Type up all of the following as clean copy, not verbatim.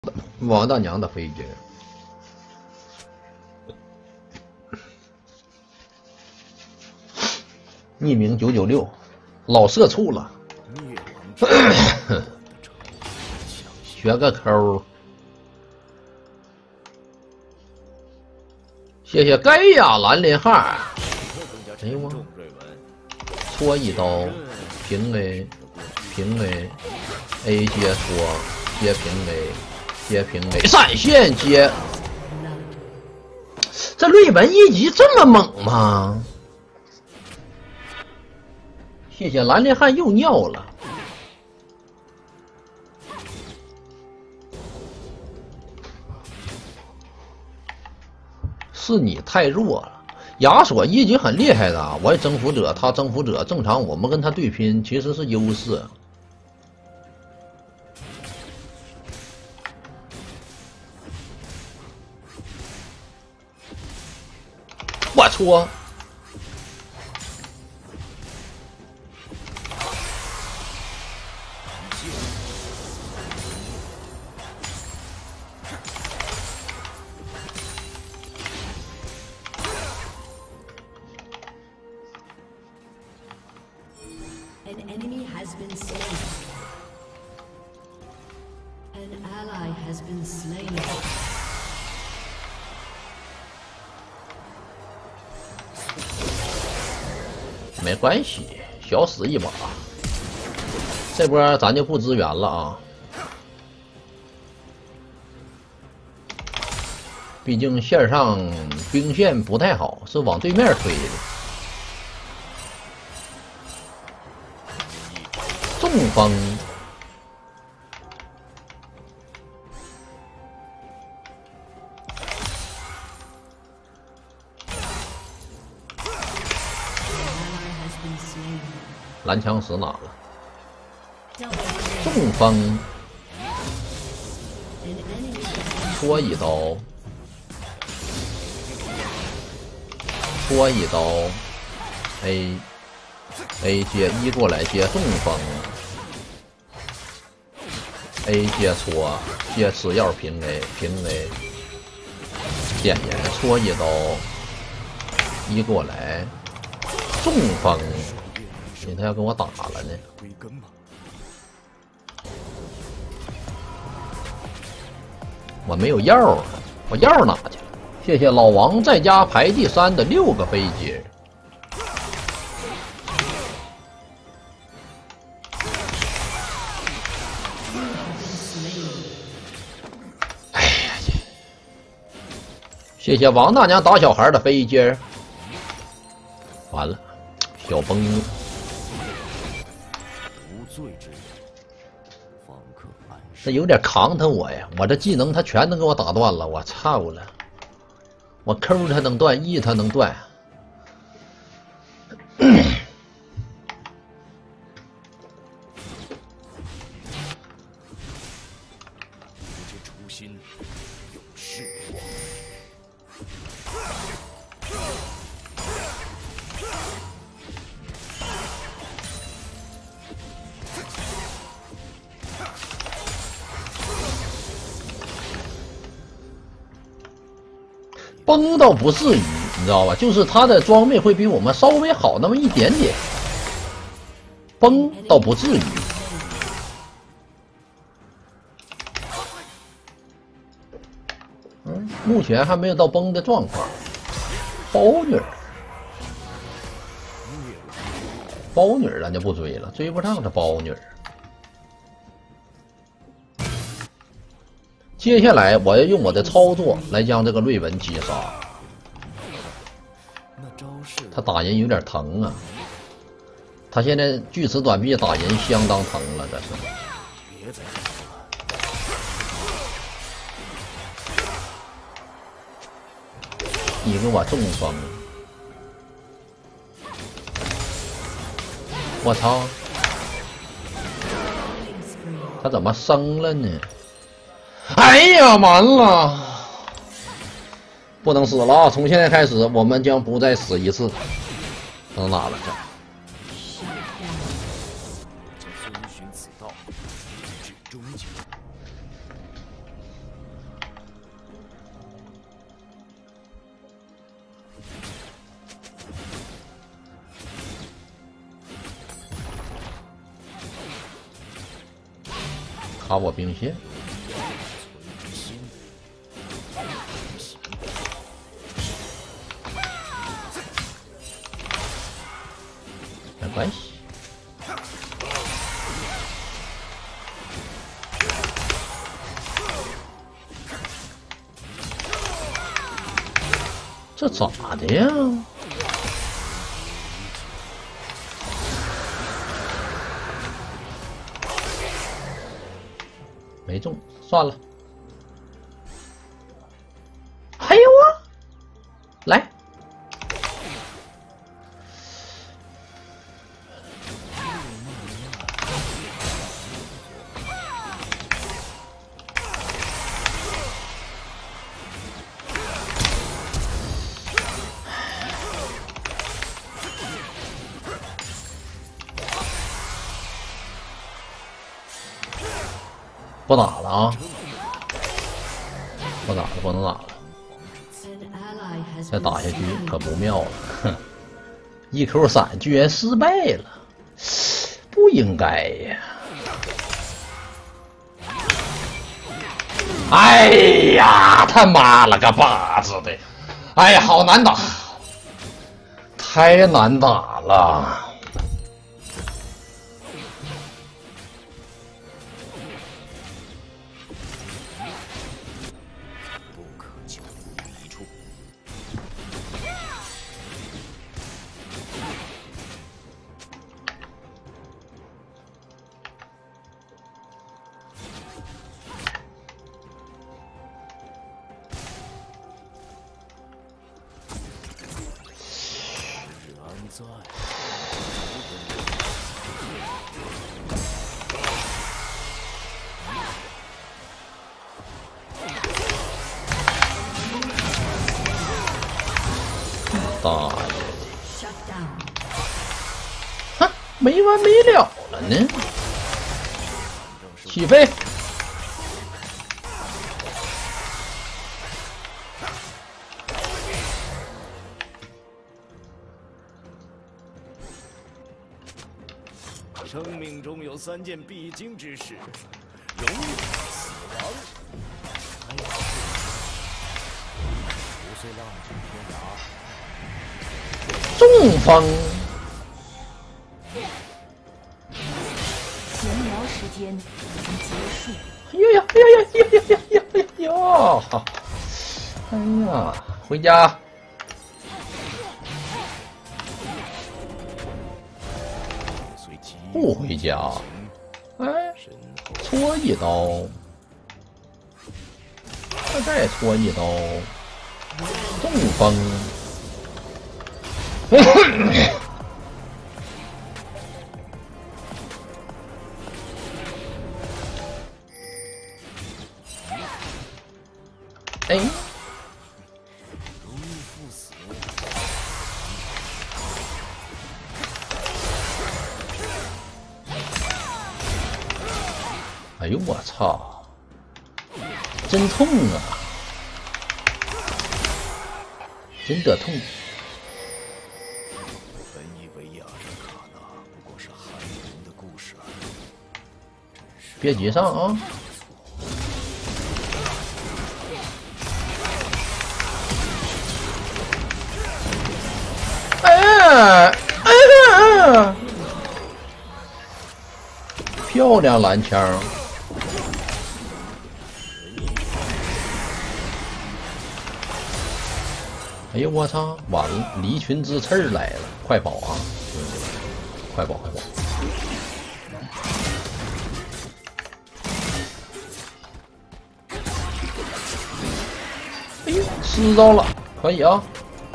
王大娘的飞机。匿名996，老社畜了。学个抠。谢谢盖亚兰林汉。哎呦我，戳一刀，平 A， 平 A，A 接戳，接平 A， 接平 A， 闪现接。这瑞文一级这么猛吗？谢谢兰林汉又尿了。是你太弱了。亚索一级很厉害的，我也征服者，他征服者，正常我们跟他对拼其实是优势。我戳。 An enemy has been slain. An ally has been slain. 没关系，小死一把。这波咱就不支援了啊，毕竟线上兵线不太好，是往对面推的。中风。蓝枪石哪了？中风。戳一刀。戳一刀。A 接一过来接中风。A 接戳，接吃药平 A 平 A， 点烟戳一刀，一过来，中风，他要跟我打了呢。我没有药啊，我药哪去了？谢谢老王在家排第3的6个飞机。谢谢王大娘打小孩的飞机。完了，小崩。这有点扛他我呀！我这技能他全能给我打断了，我操了！我 Q 他能断 ，E 他能断。崩倒不至于，你知道吧？就是他的装备会比我们稍微好那么一点点，崩倒不至于。目前还没有到崩的状况。包女儿，包女儿咱就不追了，追不上这包女儿。接下来我要用我的操作来将这个瑞文击杀。他打人有点疼啊，他现在锯齿短臂打人相当疼了，这是。你给我中风！我操！他怎么生了呢？哎呀，完了！不能死了啊！从现在开始，我们将不再死一次。到哪了这？遵循此道，直至终结。 卡我兵线。没关系。这咋的呀？没中，算了。还有啊，来，不打了啊！不打了，不能打了。再打下去可不妙了。哼 ，EQ3居然失败了，不应该呀！哎呀，他妈了个巴子的！哎呀，好难打，太难打了。大爷的！哼，没完没了了呢！起飞！ 生命中有3件必经之事：荣誉、死亡。5岁浪迹天涯。 中风。 闲聊时间已经结束。 哎呀呀呀呀呀呀呀呀呀！哎呀，回家。不回家。哎，戳一刀，再戳一刀，中风。哎，哎呦我操，真痛啊，真的痛。 本以为亚热卡纳不过是汉人的故事而已， 别急上啊！漂亮蓝枪！哎呦我操，完了，离群之刺来了，快跑啊！快跑快跑！哎呦，吃着了，可以啊！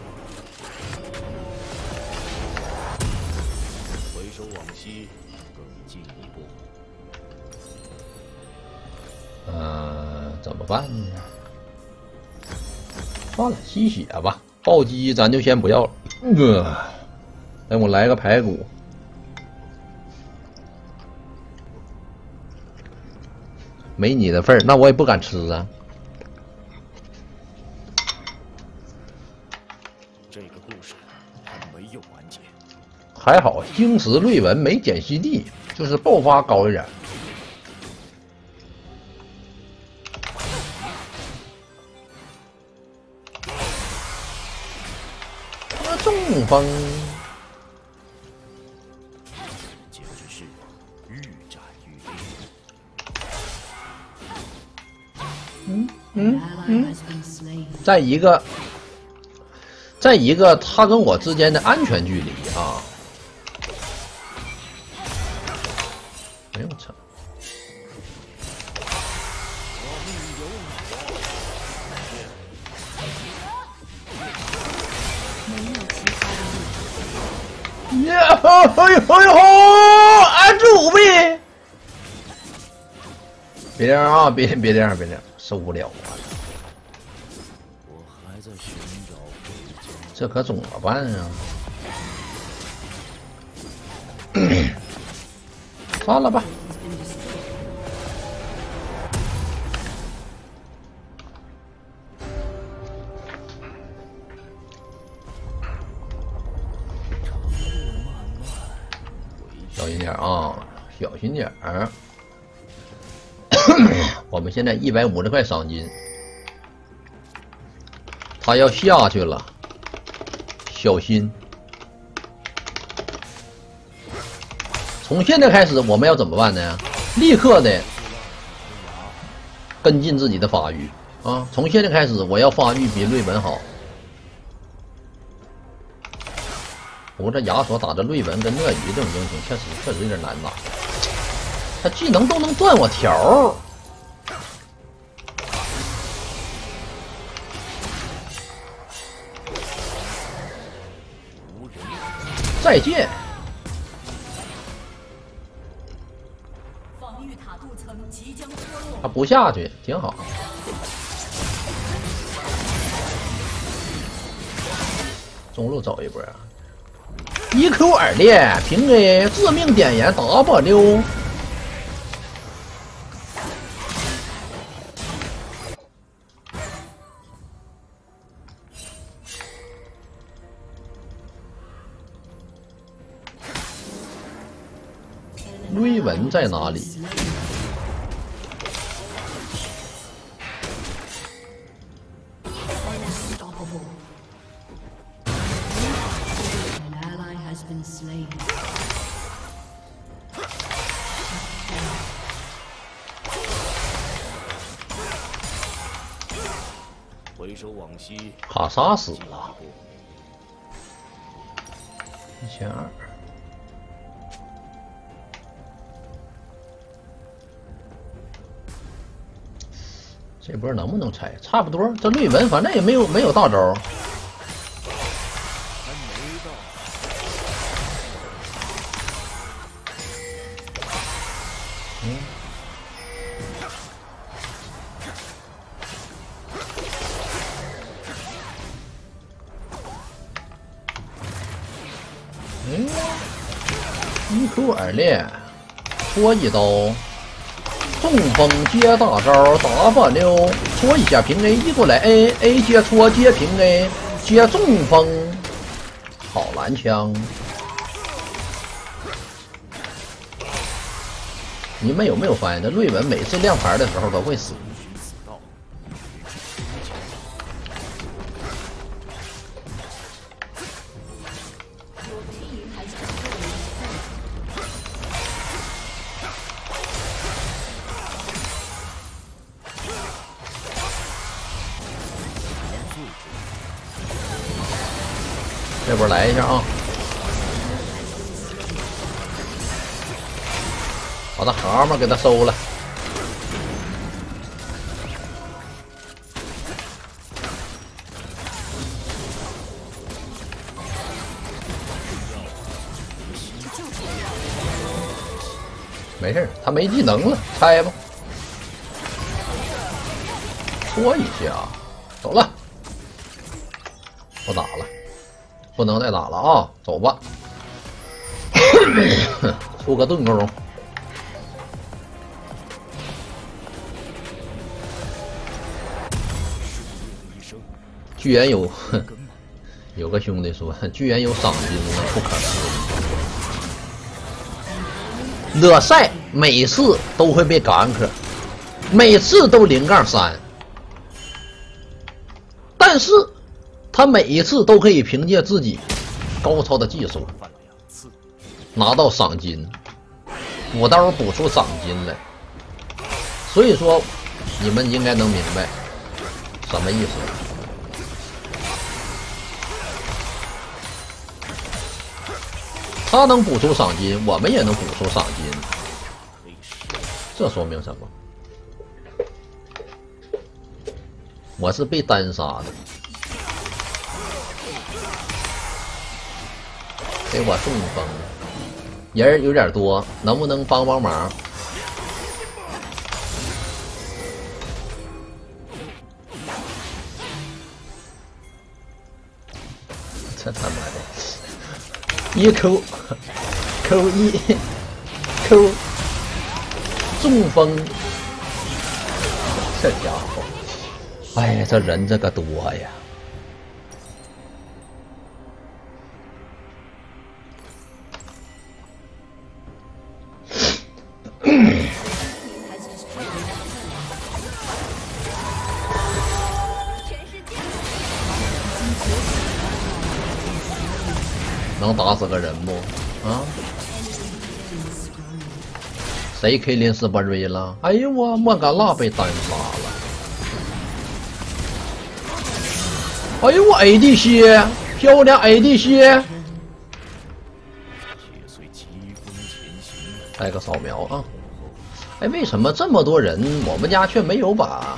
回首往昔，更进一步。 怎么办呢？算了，吸血吧。暴击咱就先不要了。等我来个排骨。没你的份儿，那我也不敢吃啊。 这个故事还没有完结。 还好，晶石瑞文没捡吸地，就是爆发高一点。 中风。 简直是愈战愈烈。 在一个他跟我之间的安全距离啊！哎呦我操！呀！哎呦哎呦！按住呗！别这样啊！别这样，受不了啊！ 我还在寻找回家。 这可怎么办啊？算了吧。小心点啊！小心点儿。我们现在150块赏金，他要下去了，小心！从现在开始，我们要怎么办呢？立刻的跟进自己的发育啊！从现在开始，我要发育比瑞文好。不过这亚索打着瑞文跟鳄鱼这种英雄，确实有点难打。他技能都能断我条儿。再见。 防御塔镀层即将脱落。 他不下去，挺好。中路走一波啊！ 1Q2链平 A 致命点燃 W， 瑞文在哪里？ 回首往昔， 卡莎死了，1200。这波能不能拆？差不多，这瑞文反正也没有大招。1Q2链，戳一刀，中风接大招 W， 戳一下平 A， 一过来 A 接戳接平 A， 接中风，好蓝枪！你们有没有发现，这瑞文每次亮牌的时候都会死？这波来一下啊！把那蛤蟆给他收了。没事，他没技能了，拆吧。戳一下，走了，不打了。不能再打了啊！走吧，出个盾钩。居然有个兄弟说，居然有赏金了，不可思议！勒塞每次都会被gank，每次都0-3，但是。他每一次都可以凭借自己高超的技术，拿到赏金，5刀补出赏金来。所以说，你们应该能明白什么意思。他能补出赏金，我们也能补出赏金，这说明什么？我是被单杀的，给我中风，人有点多，能不能帮帮忙？这他妈的，一扣中风，这家伙，哎呀，这人这个多呀！能打死个人不？啊？谁 K 林斯巴瑞了？哎呦我莫甘娜被单杀了！哎呦我 ADC 漂亮 ADC， 来个扫描啊！哎，为什么这么多人，我们家却没有把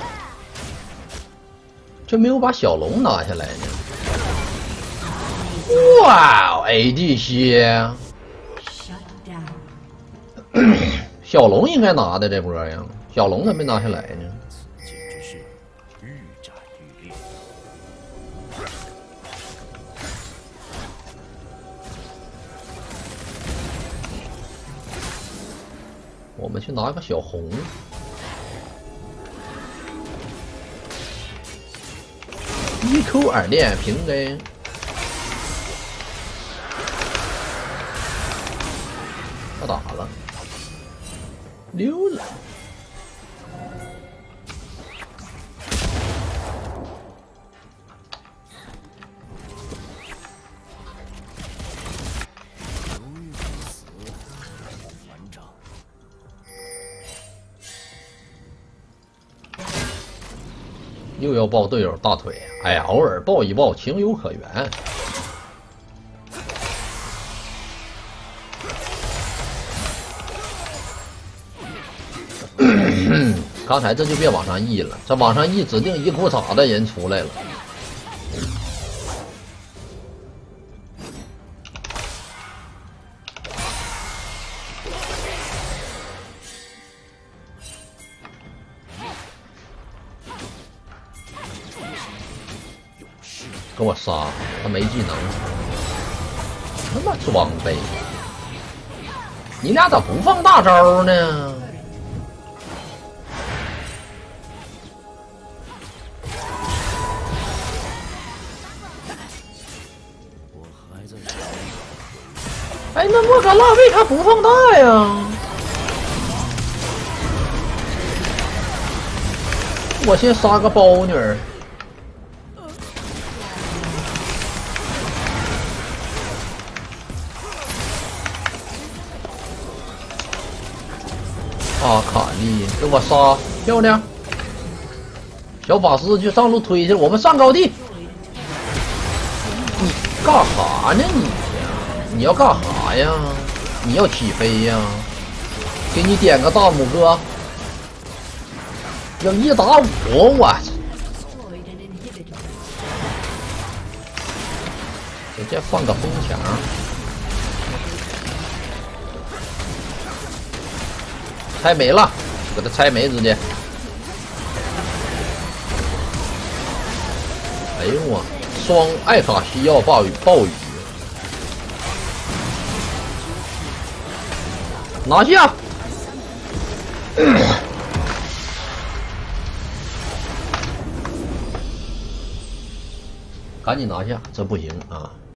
小龙拿下来呢？哇 ，ADC， 小龙应该拿的这波呀，小龙怎么没拿下来呢？ 简直是愈战愈烈。 我们去拿个小红，一扣2连平 A。他打了，溜了。又要抱队友大腿，哎呀，偶尔抱一抱，情有可原。刚才这就别往上溢了，这往上溢指定一裤衩的人出来了。给我杀！他没技能，他妈装备！你俩咋不放大招呢？哎，那莫甘娜为啥不放大呀？我先杀个包女儿。阿卡丽，给我杀！漂亮！小法师去上路推去，我们上高地。你干啥呢你？你要干啥呀？你要起飞呀？给你点个大拇哥。要1打5，我直接放个风墙。拆没了，给他拆没直接。哎呦我，双艾卡西奥暴雨。拿下！赶紧拿下，这不行啊！